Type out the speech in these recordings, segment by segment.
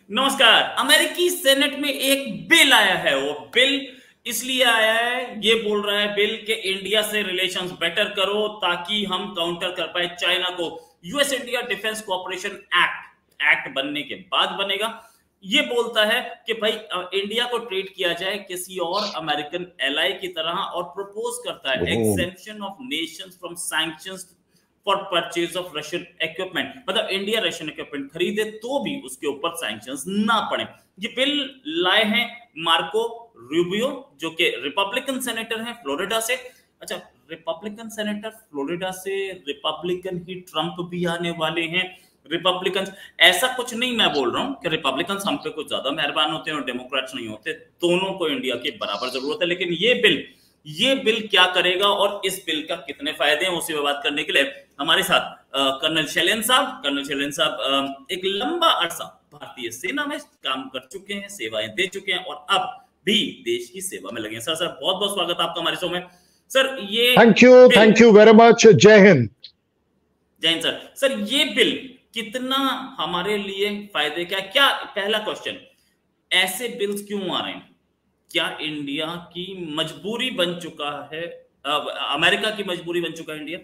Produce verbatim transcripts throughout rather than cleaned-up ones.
नमस्कार। अमेरिकी सेनेट में एक बिल आया है। वो बिल इसलिए आया है, ये बोल रहा है बिल कि इंडिया से रिलेशंस बेटर करो ताकि हम काउंटर कर पाए चाइना को। US India defence cooperation act act बनने के बाद बनेगा। ये बोलता है कि भाई इंडिया को ट्रीट किया जाए किसी और अमेरिकन एलाई की तरह, और प्रपोज करता है exemption of nations from sanctions for purchase of Russian equipment. मतलब इंडिया रशियन इक्विपमेंट खरीदे तो भी उसके ऊपर सैंक्शंस ना पड़े। ये बिल लाए हैं मार्को रूबियो, जो कि रिपब्लिकन सेनेटर हैं फ्लोरिडा से। अच्छा, रिपब्लिकन सेनेटर फ्लोरिडा से, रिपब्लिकन ही ट्रंप भी आने वाले हैं। रिपब्लिकन ऐसा कुछ नहीं मैं बोल रहा हूं कि रिपब्लिकन हम पे कुछ ज्यादा मेहरबान होते हैं और डेमोक्रेट्स नहीं होते। दोनों को इंडिया की बराबर जरूरत है। लेकिन ये बिल ये बिल क्या करेगा और इस बिल का कितने फायदे हैं, उसी में बात करने के लिए हमारे साथ कर्नल शैलेन साहब। कर्नल शैलेन साहब एक लंबा अरसा भारतीय सेना में काम कर चुके हैं, सेवाएं दे चुके हैं और अब भी देश की सेवा में लगे हैं। सर सर बहुत बहुत स्वागत आपका हमारे शो में। सर ये thank you thank you very much. जय हिंद। जय हिंद सर। सर ये बिल कितना हमारे लिए फायदे क्या क्या पहला क्वेश्चन, ऐसे बिल्स क्यों आ रहे हैं? क्या इंडिया की मजबूरी बन चुका है, अमेरिका की मजबूरी बन चुका है इंडिया?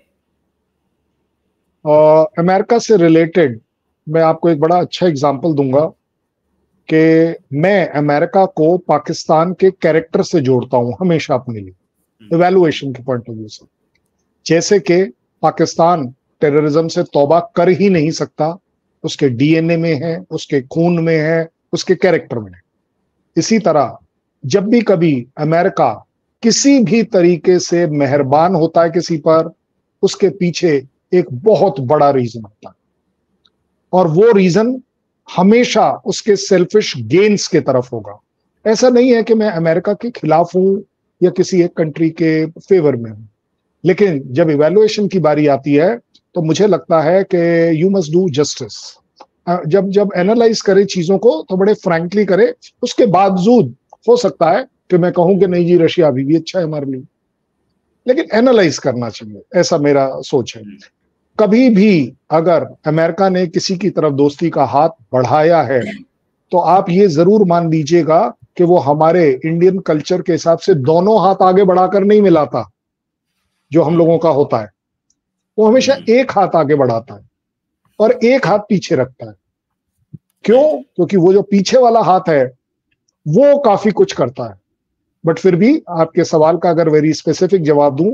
अमेरिका से रिलेटेड मैं आपको एक बड़ा अच्छा एग्जांपल दूंगा कि मैं अमेरिका को पाकिस्तान के कैरेक्टर से जोड़ता हूं हमेशा अपने लिए, इवैल्यूएशन के पॉइंट ऑफ व्यू से। जैसे कि पाकिस्तान टेररिज्म से तौबा कर ही नहीं सकता, उसके डीएनए में है, उसके खून में है, उसके कैरेक्टर में है। इसी तरह जब भी कभी अमेरिका किसी भी तरीके से मेहरबान होता है किसी पर, उसके पीछे एक बहुत बड़ा रीजन होता है और वो रीजन हमेशा उसके सेल्फिश गेन्स के तरफ होगा। ऐसा नहीं है कि मैं अमेरिका के खिलाफ हूं या किसी एक कंट्री के फेवर में हूं, लेकिन जब इवैल्यूएशन की बारी आती है तो मुझे लगता है कि यू मस्ट डू जस्टिस। जब जब एनालाइज करे चीजों को तो बड़े फ्रैंकली करे। उसके बावजूद हो सकता है कि मैं कहूं कि नहीं जी रशिया अभी भी अच्छा है हमारे लिए, लेकिन एनालाइज करना चाहिए, ऐसा मेरा सोच है। कभी भी अगर अमेरिका ने किसी की तरफ दोस्ती का हाथ बढ़ाया है तो आप ये जरूर मान लीजिएगा कि वो हमारे इंडियन कल्चर के हिसाब से दोनों हाथ आगे बढ़ाकर नहीं मिलाता जो हम लोगों का होता है। वो हमेशा एक हाथ आगे बढ़ाता है और एक हाथ पीछे रखता है। क्यों? क्योंकि वो जो पीछे वाला हाथ है वो काफी कुछ करता है। बट फिर भी आपके सवाल का अगर वेरी स्पेसिफिक जवाब दूं,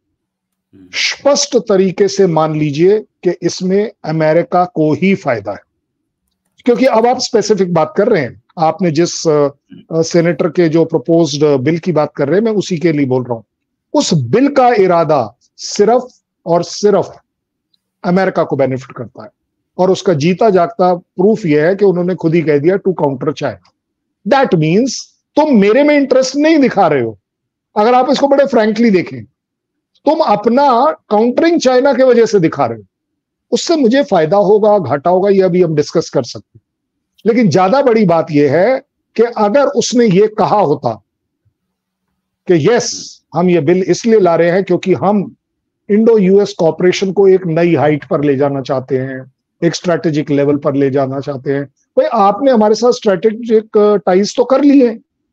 स्पष्ट तरीके से मान लीजिए कि इसमें अमेरिका को ही फायदा है। क्योंकि अब आप स्पेसिफिक बात कर रहे हैं, आपने जिस सेनेटर के जो प्रपोज्ड बिल की बात कर रहे हैं मैं उसी के लिए बोल रहा हूं। उस बिल का इरादा सिर्फ और सिर्फ अमेरिका को बेनिफिट करता है और उसका जीता जागता प्रूफ यह है कि उन्होंने खुद ही कह दिया to counter China. That means तुम मेरे में इंटरेस्ट नहीं दिखा रहे हो। अगर आप इसको बड़े फ्रैंकली देखें, तुम अपना काउंटरिंग चाइना के वजह से दिखा रहे हो। उससे मुझे फायदा होगा घाटा होगा ये अभी हम डिस्कस कर सकते हैं, लेकिन ज्यादा बड़ी बात यह है कि अगर उसने ये कहा होता कि यस हम ये बिल इसलिए ला रहे हैं क्योंकि हम इंडो यूएस कॉपरेशन को एक नई हाइट पर ले जाना चाहते हैं, एक स्ट्रैटेजिक लेवल पर ले जाना चाहते हैं। भाई आपने हमारे साथ स्ट्रैटेजिक टाइज तो कर लिए,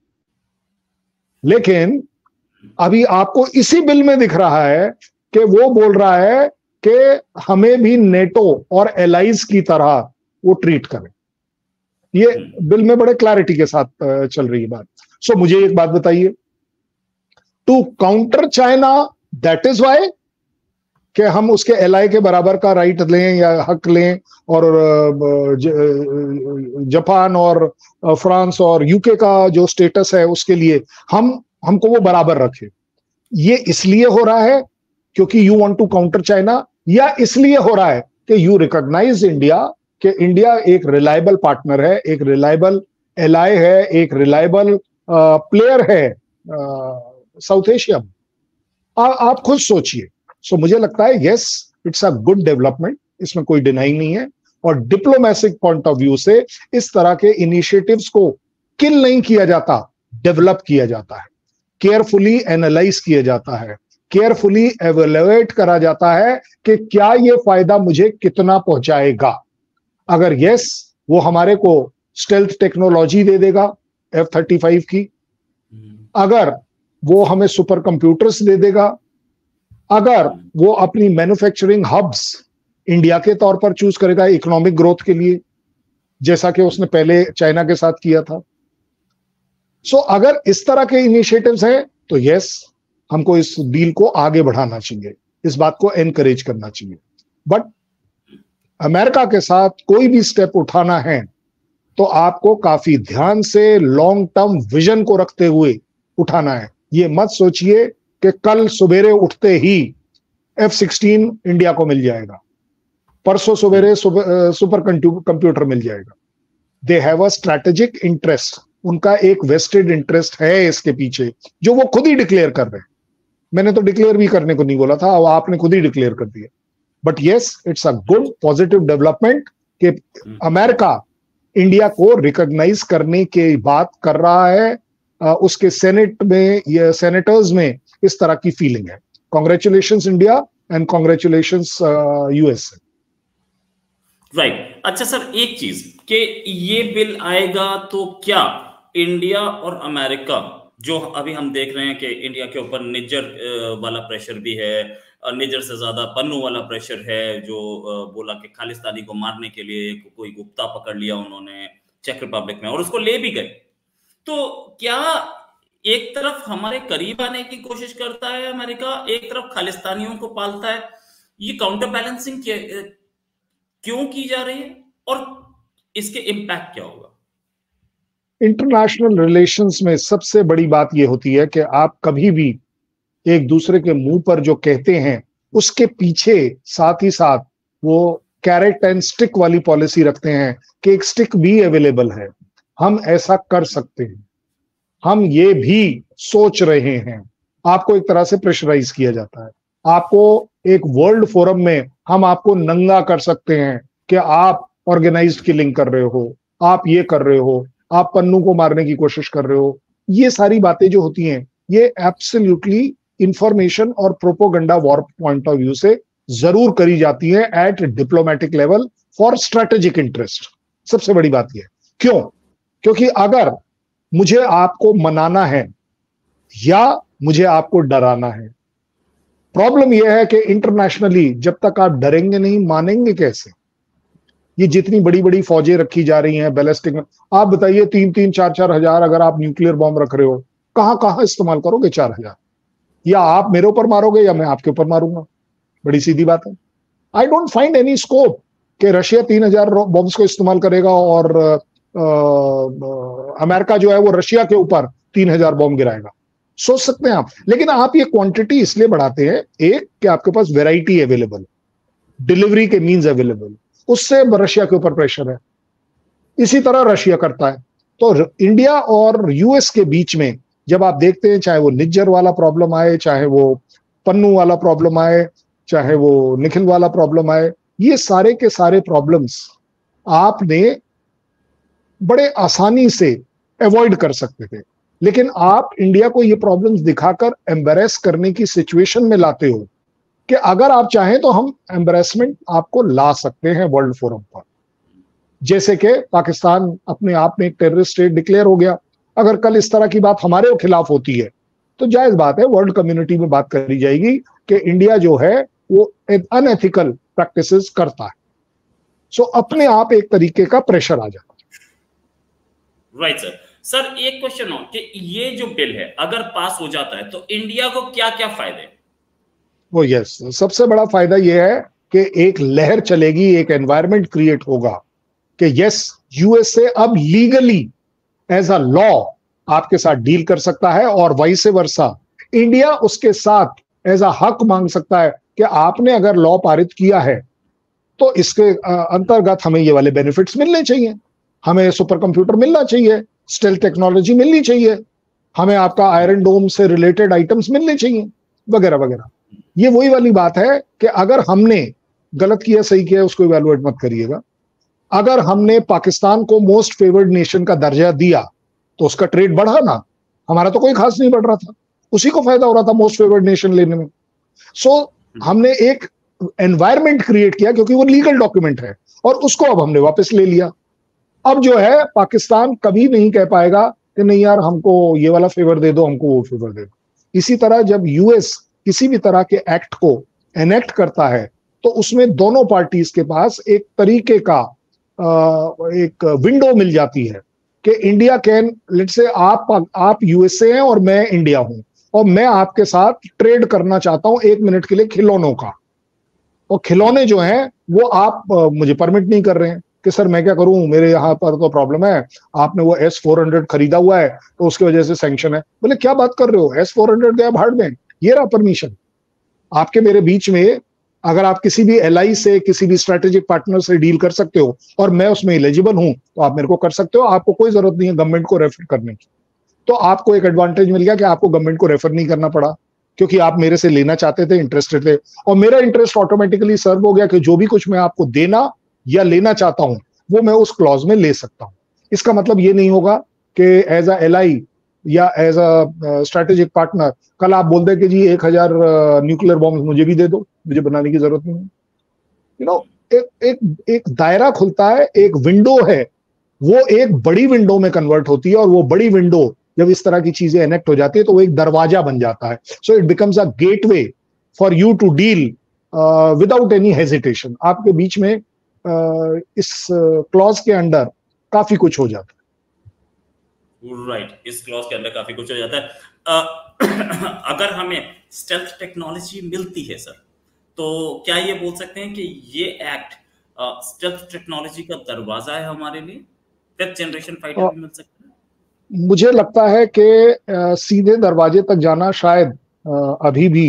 लेकिन अभी आपको इसी बिल में दिख रहा है कि वो बोल रहा है कि हमें भी नेटो और एलाइज की तरह वो ट्रीट करें। ये बिल में बड़े क्लैरिटी के साथ चल रही है बात। सो मुझे एक बात बताइए, to counter China that is why कि हम उसके एलाई के बराबर का राइट लें या हक लें और जापान और फ्रांस और यूके का जो स्टेटस है उसके लिए हम हमको वो बराबर रखे। ये इसलिए हो रहा है क्योंकि you want to counter China, या इसलिए हो रहा है कि यू रिकॉग्नाइज इंडिया कि इंडिया एक रिलायबल पार्टनर है, एक रिलायबल एलाई है, एक रिलायबल प्लेयर है साउथ एशिया में। आ, आप खुद सोचिए। सो मुझे लगता है yes it's a good development, इसमें कोई डिनाइंग नहीं है। और डिप्लोमेटिक पॉइंट ऑफ व्यू से इस तरह के इनिशिएटिव्स को किल नहीं किया जाता, डेवलप किया जाता है, केयरफुली एनालाइज किया जाता है, केयरफुली एवेल्युएट करा जाता है कि क्या ये फायदा मुझे कितना पहुंचाएगा। अगर यस वो हमारे को स्टेल्थ टेक्नोलॉजी दे देगा एफ थर्टी फाइव की, अगर वो हमें सुपर कंप्यूटर्स दे देगा, अगर वो अपनी मैन्युफैक्चरिंग हब्स इंडिया के तौर पर चूज करेगा इकोनॉमिक ग्रोथ के लिए, जैसा कि उसने पहले चाइना के साथ किया था। सो so, अगर इस तरह के इनिशिएटिव्स हैं तो यस, हमको इस डील को आगे बढ़ाना चाहिए, इस बात को एनकरेज करना चाहिए। बट अमेरिका के साथ कोई भी स्टेप उठाना है तो आपको काफी ध्यान से लॉन्ग टर्म विजन को रखते हुए उठाना है। ये मत सोचिए कि कल सवेरे उठते ही एफ सिक्सटीन इंडिया को मिल जाएगा, परसों सवेरे सुपर कंप्यूटर मिल जाएगा। They have a strategic interest, उनका एक वेस्टेड इंटरेस्ट है इसके पीछे, जो वो खुद ही डिक्लेयर कर रहे हैं। मैंने तो डिक्लेयर भी करने को नहीं बोला था, और आपने खुद ही डिक्लेयर कर दिया। But yes, it's a good positive development कि अमेरिका इंडिया को रिकॉग्नाइज करने की बात कर रहा है। Uh, उसके सेनेट में, ये सेनेटर्स में इस तरह की फीलिंग है। Congratulations India and congratulations US. Right. अच्छा सर, एक चीज कि ये बिल आएगा तो क्या इंडिया और अमेरिका, जो अभी हम देख रहे हैं कि इंडिया के ऊपर निज्जर वाला प्रेशर भी है, निज्जर से ज्यादा पन्नू वाला प्रेशर है, जो बोला कि खालिस्तानी को मारने के लिए कोई गुप्ता पकड़ लिया उन्होंने चेक रिपब्लिक में और उसको ले भी गए, तो क्या एक तरफ हमारे करीब आने की कोशिश करता है अमेरिका, एक तरफ खालिस्तानियों को पालता है? ये काउंटर बैलेंसिंग क्यों की जा रही है और इसके इम्पैक्ट क्या होगा? इंटरनेशनल रिलेशंस में सबसे बड़ी बात यह होती है कि आप कभी भी एक दूसरे के मुंह पर जो कहते हैं उसके पीछे साथ ही साथ वो कैरेट एंड स्टिक वाली पॉलिसी रखते हैं कि एक स्टिक भी अवेलेबल है, हम ऐसा कर सकते हैं, हम ये भी सोच रहे हैं। आपको एक तरह से प्रेशराइज किया जाता है। आपको एक वर्ल्ड फोरम में हम आपको नंगा कर सकते हैं कि आप ऑर्गेनाइज्ड किलिंग कर रहे हो, आप ये कर रहे हो, आप पन्नू को मारने की कोशिश कर रहे हो। ये सारी बातें जो होती हैं, ये एब्सोल्युटली इंफॉर्मेशन और propaganda war point of view से जरूर करी जाती है at diplomatic level for strategic interest. सबसे बड़ी बात यह, क्यों? क्योंकि अगर मुझे आपको मनाना है या मुझे आपको डराना है, प्रॉब्लम यह है कि इंटरनेशनली जब तक आप डरेंगे नहीं, मानेंगे कैसे? ये जितनी बड़ी बड़ी फौजें रखी जा रही हैं बैलिस्टिक में, आप बताइए तीन तीन चार चार हजार अगर आप न्यूक्लियर बॉम्ब रख रहे हो, कहां कहां इस्तेमाल करोगे चार हजार? या आप मेरे ऊपर मारोगे या मैं आपके ऊपर मारूंगा। बड़ी सीधी बात है। I don't find any scope कि रशिया तीन हजार बॉम्ब्स को इस्तेमाल करेगा और अमेरिका जो है वो रशिया के ऊपर तीन हजार बॉम्ब गिराएगा। सोच सकते हैं आप, लेकिन आप ये क्वांटिटी इसलिए बढ़ाते हैं, एक कि आपके पास वैरायटी अवेलेबल, डिलीवरी के मींस अवेलेबल, उससे रशिया के ऊपर प्रेशर है। इसी तरह रशिया करता है। तो इंडिया और यूएस के बीच में जब आप देखते हैं, चाहे वो निज्जर वाला प्रॉब्लम आए, चाहे वो पन्नू वाला प्रॉब्लम आए, चाहे वो निखिल वाला प्रॉब्लम आए, ये सारे के सारे प्रॉब्लम्स आपने बड़े आसानी से अवॉइड कर सकते थे, लेकिन आप इंडिया को ये प्रॉब्लम्स दिखाकर एम्बैरेस करने की सिचुएशन में लाते हो कि अगर आप चाहें तो हम एम्बैरेसमेंट आपको ला सकते हैं वर्ल्ड फोरम पर। जैसे कि पाकिस्तान अपने आप में एक टेररिस्ट स्टेट डिक्लेयर हो गया। अगर कल इस तरह की बात हमारे खिलाफ होती है तो जायज बात है, वर्ल्ड कम्युनिटी में बात करी जाएगी कि इंडिया जो है वो अनएथिकल प्रैक्टिसेस करता है। सो अपने आप एक तरीके का प्रेशर आ जाता है। Right sir. सर एक क्वेश्चन हो कि ये जो बिल है अगर पास हो जाता है तो इंडिया को क्या क्या फायदे? वो यस, सबसे बड़ा फायदा यह है कि एक लहर चलेगी, एक एनवायरनमेंट क्रिएट होगा कि यस, यूएसए अब लीगली एज अ लॉ आपके साथ डील कर सकता है और वाइस वर्सा इंडिया उसके साथ एज अ हक मांग सकता है कि आपने अगर लॉ पारित किया है तो इसके अंतर्गत हमें ये वाले बेनिफिट्स मिलने चाहिए, हमें सुपर कंप्यूटर मिलना चाहिए, स्टेल्थ टेक्नोलॉजी मिलनी चाहिए, हमें आपका आयरन डोम से रिलेटेड आइटम्स मिलने चाहिए, वगैरह वगैरह। ये वही वाली बात है कि अगर हमने गलत किया सही किया उसको इवैल्यूएट मत करिएगा। अगर हमने पाकिस्तान को मोस्ट फेवर्ड नेशन का दर्जा दिया तो उसका ट्रेड बढ़ा ना, हमारा तो कोई खास नहीं बढ़ रहा था, उसी को फायदा हो रहा था मोस्ट फेवर्ड नेशन लेने में। सो so, हमने एक एनवायरनमेंट क्रिएट किया क्योंकि वो लीगल डॉक्यूमेंट है और उसको अब हमने वापस ले लिया। अब जो है पाकिस्तान कभी नहीं कह पाएगा कि नहीं यार हमको ये वाला फेवर दे दो, हमको वो फेवर दे दो। इसी तरह जब यूएस किसी भी तरह के एक्ट को एनेक्ट करता है तो उसमें दोनों पार्टीज के पास एक तरीके का एक विंडो मिल जाती है कि इंडिया कैन, लेट्स से आप आप यूएसए हैं और मैं इंडिया हूं और मैं आपके साथ ट्रेड करना चाहता हूं एक मिनट के लिए खिलौनों का, और खिलौने जो हैं वो आप मुझे परमिट नहीं कर रहे हैं कि सर मैं क्या करूं, मेरे यहाँ पर तो प्रॉब्लम है, आपने वो एस फोर हंड्रेड खरीदा हुआ है तो उसकी वजह से सैंक्शन है। बोले क्या बात कर रहे हो, एस फोर हंड्रेड गया भाड़ में, ये रहा परमिशन आपके मेरे बीच में। अगर आप किसी भी एलआई से, किसी भी स्ट्रेटेजिक पार्टनर से डील कर सकते हो और मैं उसमें एलिजिबल हूं तो आप मेरे को कर सकते हो, आपको कोई जरूरत नहीं है गवर्नमेंट को रेफर करने की। तो आपको एक एडवांटेज मिल गया कि आपको गवर्नमेंट को रेफर नहीं करना पड़ा क्योंकि आप मेरे से लेना चाहते थे, इंटरेस्टेड थे, और मेरा इंटरेस्ट ऑटोमेटिकली सर्व हो गया कि जो भी कुछ मैं आपको देना या लेना चाहता हूं वो मैं उस क्लॉज में ले सकता हूं। इसका मतलब ये नहीं होगा कि एज अ एलआई या एज अ स्ट्रेटेजिक पार्टनर कल आप बोल दे कि जी एक हजार न्यूक्लियर बॉम्ब मुझे भी दे दो, मुझे बनाने की जरूरत नहीं है। यू नो एक एक एक दायरा खुलता है, एक विंडो है, वो एक बड़ी विंडो में कन्वर्ट होती है, और वो बड़ी विंडो जब इस तरह की चीजें एनेक्ट हो जाती है तो वो एक दरवाजा बन जाता है। So it becomes a gateway for you to deal without any hesitation. आपके बीच में uh, इस क्लॉज uh, के अंडर काफी कुछ हो जाता है। Right right. इस क्लॉज के अंदर काफी कुछ हो जाता है। uh, अगर हमें स्टेल्थ टेक्नोलॉजी मिलती है सर, तो क्या ये बोल सकते हैं कि ये एक्ट स्टेल्थ टेक्नोलॉजी का दरवाजा है हमारे लिए, फिफ्थ जनरेशन फाइटर भी मिल सकता है? मुझे लगता है कि सीधे दरवाजे तक जाना शायद आ, अभी भी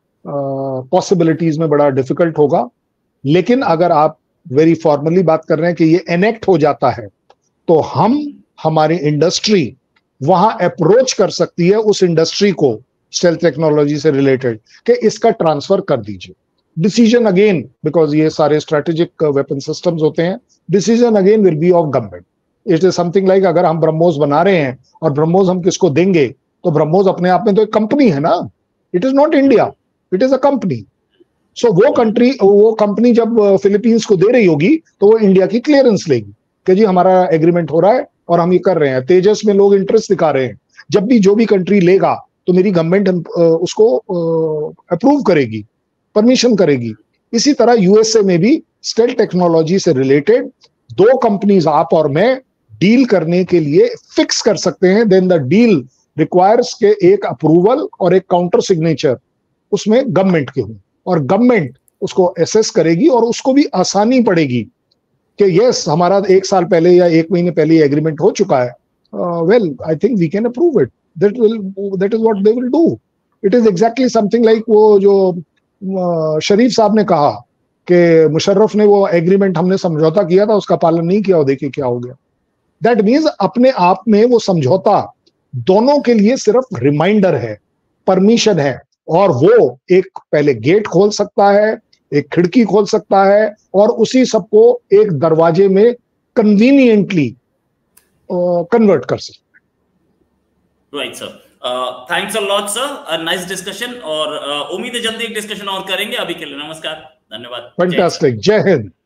पॉसिबिलिटीज में बड़ा डिफिकल्ट होगा, लेकिन अगर आप वेरी फॉर्मली बात कर रहे हैं कि ये एनेक्ट हो जाता है तो हम, हमारी इंडस्ट्री वहां अप्रोच कर सकती है उस इंडस्ट्री को स्टेल्थ टेक्नोलॉजी से रिलेटेड कि इसका ट्रांसफर कर दीजिए। डिसीजन अगेन, बिकॉज ये सारे स्ट्रेटेजिक वेपन सिस्टम्स होते हैं, decision again will be of government. It is something like अगर हम ब्रह्मोस बना रहे हैं और ब्रह्मोस हम किसको देंगे, तो ब्रह्मोस अपने आप में तो एक कंपनी है ना, it is not India, it is a company. So वो कंट्री, वो कंपनी जब फिलीपींस को दे रही होगी तो वो इंडिया की क्लियरेंस लेगी कि जी हमारा एग्रीमेंट हो रहा है और हम ये कर रहे हैं। तेजस में लोग इंटरेस्ट दिखा रहे हैं, जब भी जो भी कंट्री लेगा तो मेरी गवर्नमेंट उसको अप्रूव करेगी, परमिशन करेगी। इसी तरह यूएसए में भी स्टेल्थ टेक्नोलॉजी से रिलेटेड दो कंपनीज, आप और मैं, डील करने के लिए फिक्स कर सकते हैं। देन द डील रिक्वायर्स के एक अप्रूवल और एक काउंटर सिग्नेचर उसमें गवर्नमेंट के हों, और गवर्नमेंट उसको एसेस करेगी और उसको भी आसानी पड़ेगी कि यस हमारा एक साल पहले या एक महीने पहले एग्रीमेंट हो चुका है, well I think we can approve it, that will that is what they will do. It is exactly something like वो जो uh, शरीफ साहब ने कहा कि मुशर्रफ ने वो एग्रीमेंट, हमने समझौता किया था, उसका पालन नहीं किया, और देखिए क्या हो गया। दैट मीन्स अपने आप में वो समझौता दोनों के लिए सिर्फ रिमाइंडर है, परमिशन है, और वो एक पहले गेट खोल सकता है, एक खिड़की खोल सकता है, और उसी सबको एक दरवाजे में कन्वीनियंटली कन्वर्ट कर सकता है। Right sir, thanks a lot sir, nice discussion, और उम्मीद है जल्दी एक डिस्कशन और करेंगे। अभी के लिए नमस्कार, धन्यवाद। फैंटास्टिक, जय हिंद।